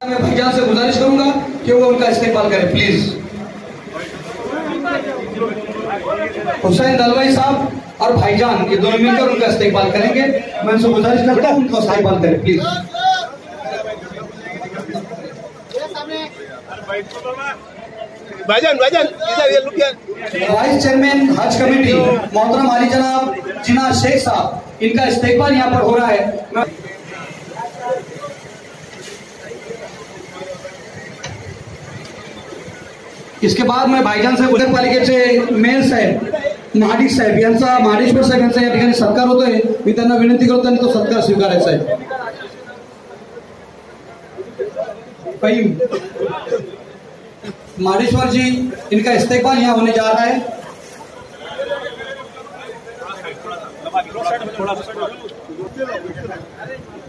मैं भाईजान से गुजारिश करूंगा कि वो उनका इस्तेमाल करें प्लीज। हुसैन दलवाई साहब और भाईजान ये दोनों मिलकर उनका इस्तेमाल करेंगे। मैं उनसे गुजारिश करता हूं उनका इस्तेमाल करें प्लीज। भाईजान इधर ये लुक यार। वाइस चेयरमैन हज कमेटी मोहतरम अली जनाब जिना शेख साहब, इनका इस्तेमाल यहाँ पर हो रहा है। इसके बाद मैं भाईजान साहेब नगरपालिकेचे मेयर साहेब महाडिक साहेब यांचा महाडेश्वर साहेब यांचा या ठिकाणी सत्कार होतोय। मी त्यांना विनंती करतो आणि तो सत्कार स्वीकारायचा आहे। महाडेश्वर जी इनका इस्तेमाल यहाँ होने जा रहा है। थोड़ा